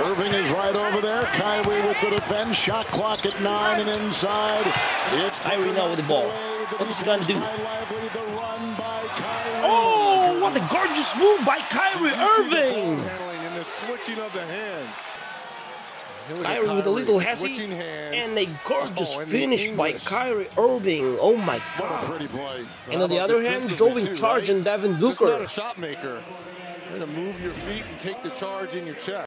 Irving is right over there. Kyrie with the defense. Shot clock at 9 and inside. It's Kyrie now with the ball. What's he gonna do? Oh, what a gorgeous move by Kyrie Irving! Switching of the hands. Kyrie with a little hezzy and a gorgeous finish by Kyrie Irving. Oh my God! And on the other hand, drawing charge and Devin Booker. Not a shot maker. You're gonna move your feet and take the charge in your chest.